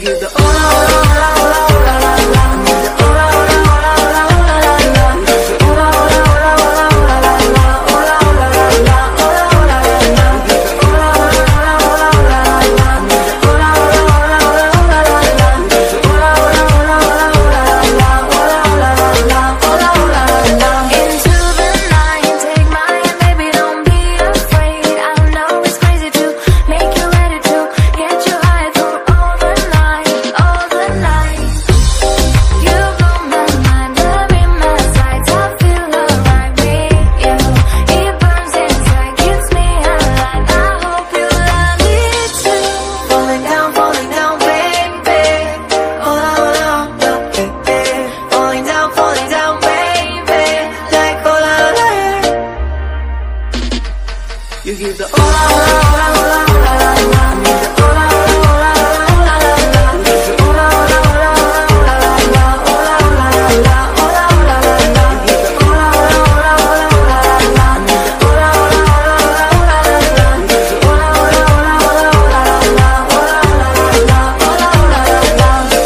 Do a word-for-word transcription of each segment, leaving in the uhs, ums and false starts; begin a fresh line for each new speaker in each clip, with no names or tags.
give the oh la la la la la la. I need the oh la la la la la la la. Oh la la la la la la la. Oh la la la la. Oh la la la la. Oh la la la la la la. Oh la la la la la la la. Oh la la la la la la la. Oh la la la la. Oh la la la la.
Into the night, take my hand, baby, don't be afraid. I know it's crazy to make you ready to get you high through all the night, all the night. You blow my mind, love in my sights. I feel alright with you. It burns inside, keeps me alive. I hope you love it too.
Falling down, falling down, baby. Oh la la la, baby. Falling down, falling down, baby. Like oh la la. You give the oh la la la la la la la. I need the oh la la la la la la la. Oh la la la la la la la. Oh la la la la. Oh la la la la. You give the oh la la la la la la la. I need the oh la la la la la la la. Oh la la la la la la la. Oh la la la la. Oh la la la la.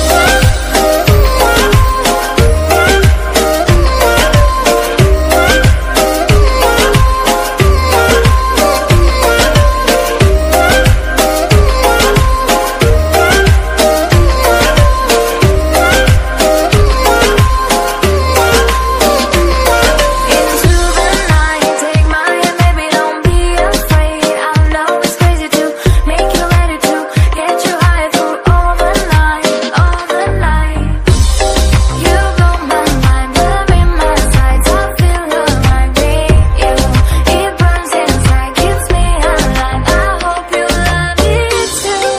Into the night, take my hand, baby, don't be afraid. I know it's crazy to make you ready to get you high through all the night, all the night. You blow my mind, love in my sights. I feel alright with you. It burns inside, keeps me alive. I hope you love it too.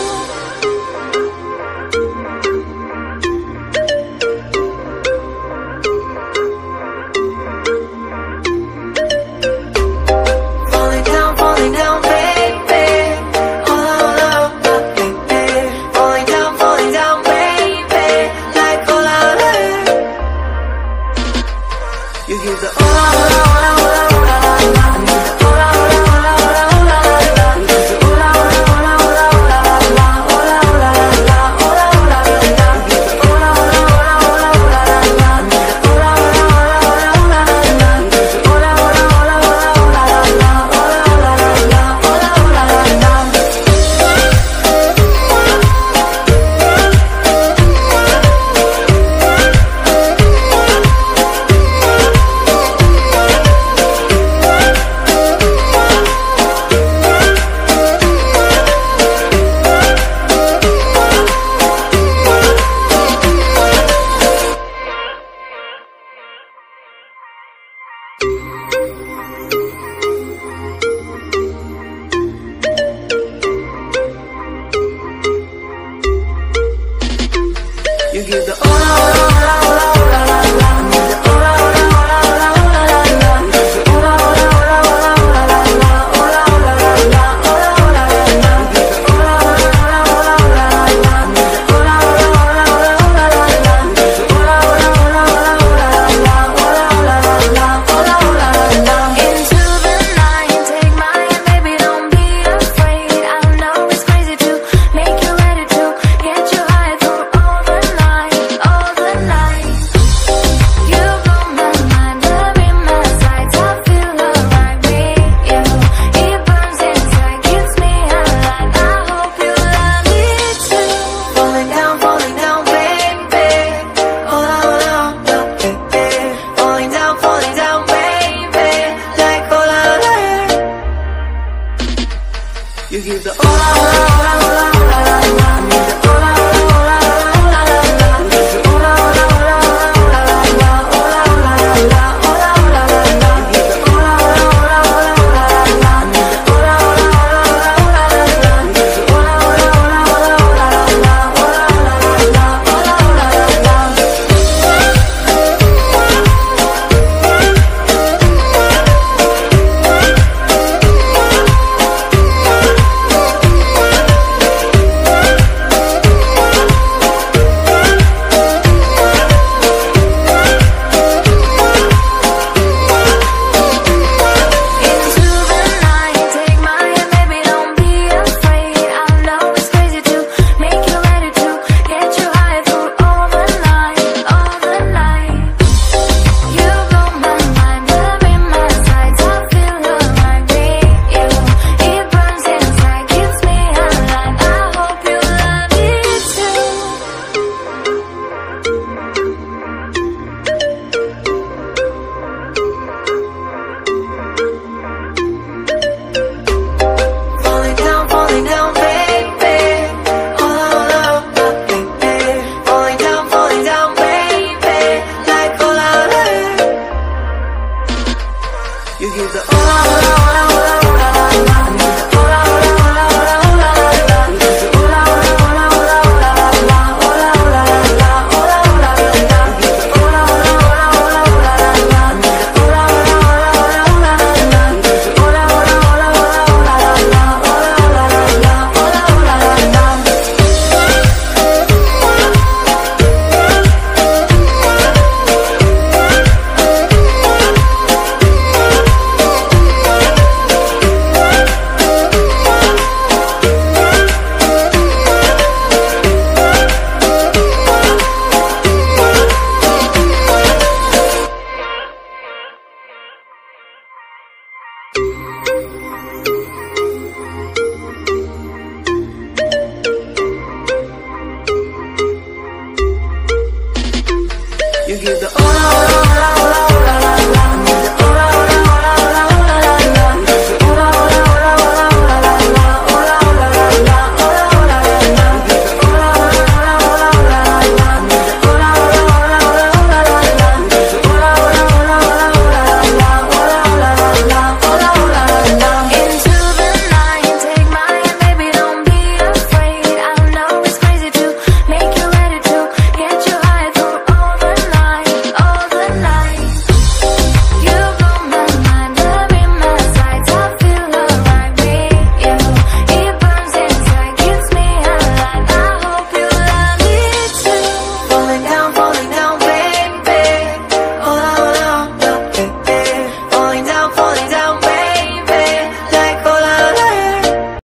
Falling down, falling down, baby. Oh la la la, baby. Falling down, falling down, baby. Like oh la la. You give the oh la la la la la la la. I need the oh la la la la la la la. Oh la la la la la la la. Oh la la la la. Oh la la la la. You give the oh la la la la la la la. I need the oh la la la la la la la. Oh la la la la la la la. Oh la la la la. Oh la la la la. You give the oh la la la la la la la. I need the oh la la la la la la la. Oh la la la la la la la. Oh la la la la. Oh la la la la. You give the oh la la la la la la la. I need the oh la la la la la la la. Oh la la la la la la la. Oh la la la la. Oh la la la la.
Into the night, take my hand, baby, don't be afraid. I know it's crazy to make you ready to get you high through all the night, all the
You give the oh, oh, oh, oh,